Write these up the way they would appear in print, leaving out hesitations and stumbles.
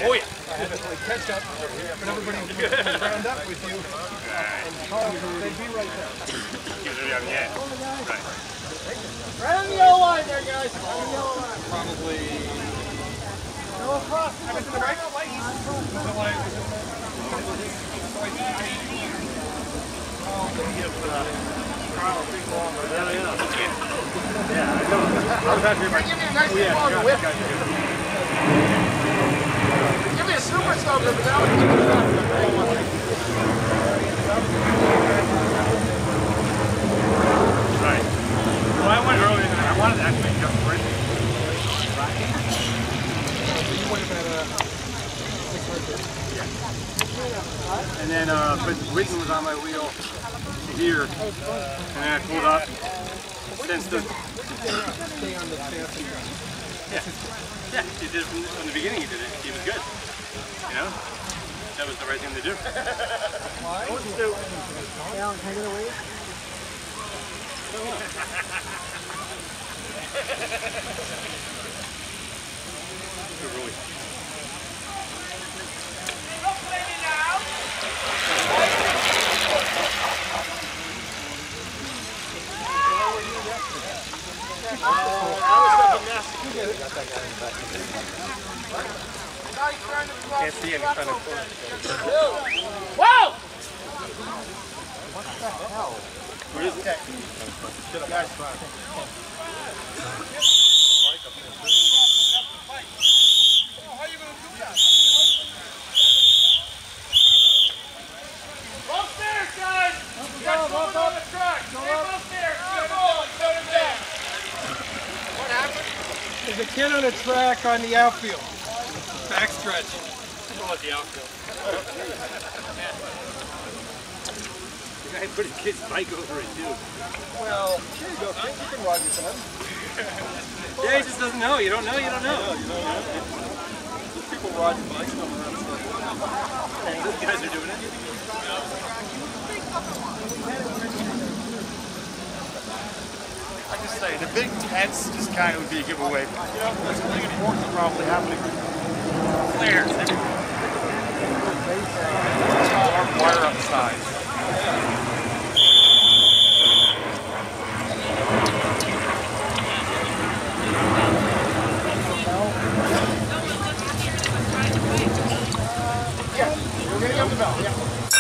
Oh yeah. I had to play catch up, but everybody was round up with you. And they'd be right there. Yeah. Right. Right on the yellow line there, guys. On the yellow line. Probably. Go across. I was in the right place. Yeah, I know. I was out here. Give me a nice long whip. Give me a super soaker, but that would keep it up. Right. Well, I went earlier than I wanted to actually jump sprint. You would have had a 600. And then, but Whitney was on my wheel to here, and then I pulled up. Since the Stay on the chassis. yeah, he did it from the beginning. He did it. He was good. You know, that was the right thing to do. Why? Alan, can I get away? Really. Can't see any kind of Whoa! What the hell? What is it? How are you going to do that? Both stairs, guys! You got someone on the track! Stay both stairs! Good ball and shut him down! What happened? There's a kid on a track on the outfield. Backstretch. Call it the outfield. The guy put his kid's bike over it too. Well, here you go, kid. You can ride your son. Yeah, he just doesn't know. You don't know. You don't know. People riding bikes over that stuff. Those guys are doing it. I just say, the big tents just kind of would be a giveaway. You know, there's something important probably happening. Flares everywhere. Wire on the side. We're going to get the bell. Yeah.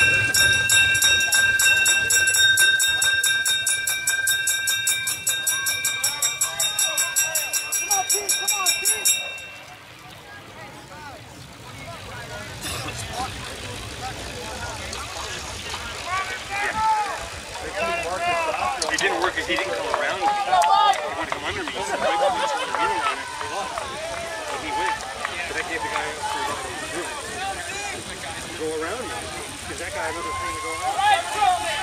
He didn't work. He didn't come around me. He wanted to come under me. He said, "Why don't you just put a needle on it?" But he went. But I gave the guy to go around me because that guy had another thing to go around.